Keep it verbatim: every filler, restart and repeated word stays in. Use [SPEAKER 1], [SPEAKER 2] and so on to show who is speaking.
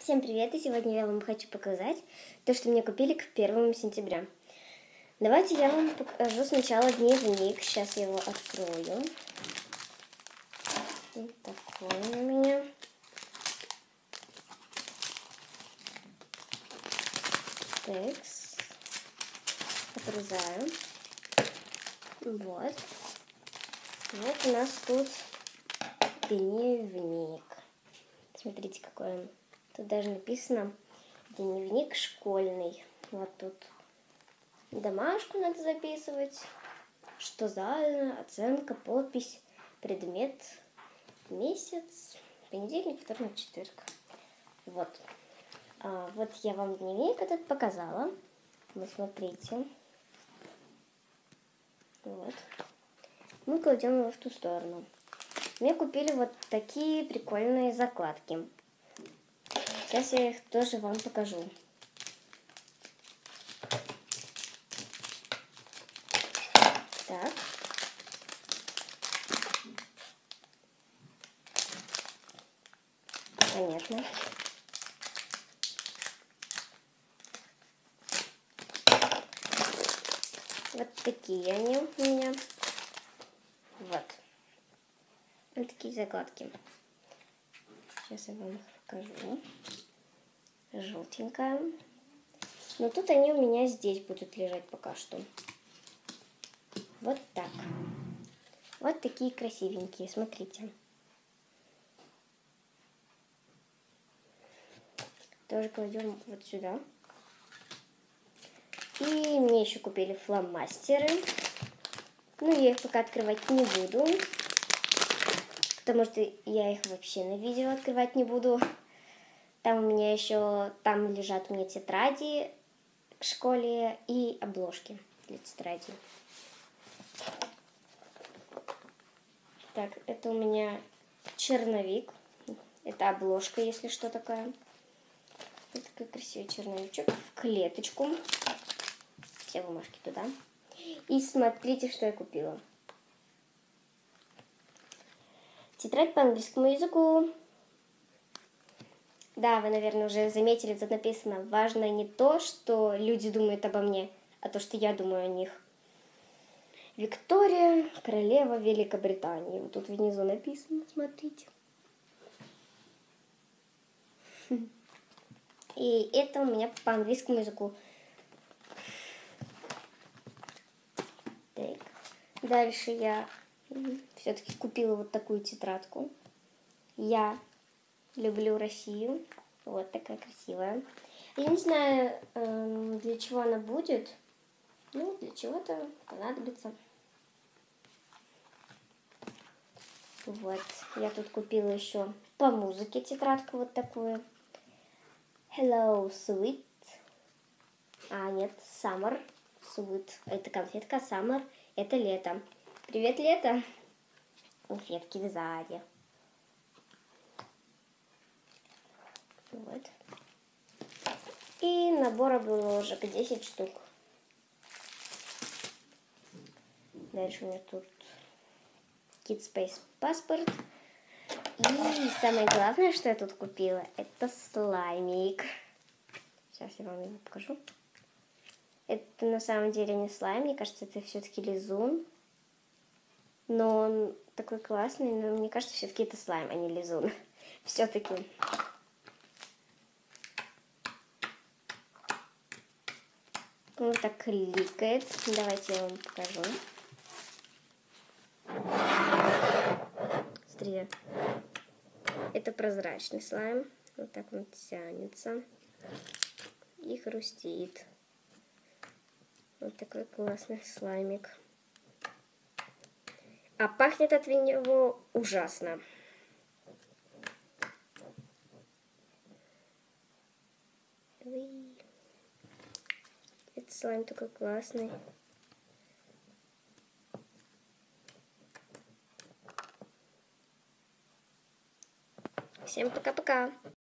[SPEAKER 1] Всем привет, и сегодня я вам хочу показать то, что мне купили к первому сентября. Давайте я вам покажу сначала дневник. Сейчас я его открою. Вот такой он у меня. Текст. Отрезаю. Вот. Вот у нас тут дневник. Смотрите, какой он. Тут даже написано дневник школьный. Вот тут домашку надо записывать, что за оценка, подпись, предмет, месяц, понедельник, вторник, четверг. Вот. А, вот я вам дневник этот показала. Вот смотрите. Вот. Мы кладем его в ту сторону. Мне купили вот такие прикольные закладки. Сейчас я их тоже вам покажу. Так. Понятно. Вот такие они у меня. Вот. Вот такие закладки. Сейчас я вам их покажу. Желтенькая. Но тут они у меня здесь будут лежать пока что. Вот так. Вот такие красивенькие. Смотрите. Тоже кладем вот сюда. И мне еще купили фломастеры. Ну, я их пока открывать не буду. Потому что я их вообще на видео открывать не буду. Там у меня еще, там лежат у меня тетради к школе и обложки для тетрадей. Так, это у меня черновик. Это обложка, если что, такая. Вот такой красивый черновичок в клеточку. Все бумажки туда. И смотрите, что я купила. Тетрадь по английскому языку. Да, вы, наверное, уже заметили, тут написано: важно не то, что люди думают обо мне, а то, что я думаю о них. Виктория, королева Великобритании. Вот тут внизу написано, смотрите. И это у меня по английскому языку. Так. Дальше я все-таки купила вот такую тетрадку. Я люблю Россию. Вот такая красивая. Я не знаю, для чего она будет. Ну, для чего-то понадобится. Вот. Я тут купила еще по музыке тетрадку вот такую. Hello, sweet. А, нет, summer. Sweet. Это конфетка. Summer. Это лето. Привет, лето. Конфетки сзади. Вот. И набор обложек десять штук. Дальше у меня тут Kids Space паспорт. И самое главное, что я тут купила, это слаймик. Сейчас я вам его покажу. Это на самом деле не слайм, мне кажется, это все-таки лизун. Но он такой классный, но мне кажется, все-таки это слайм, а не лизун. Все-таки. Он так кликает. Давайте я вам покажу. Смотрите. Это прозрачный слайм. Вот так он тянется. И хрустит. Вот такой классный слаймик. А пахнет от него ужасно. Этот слайм такой классный. Всем пока-пока.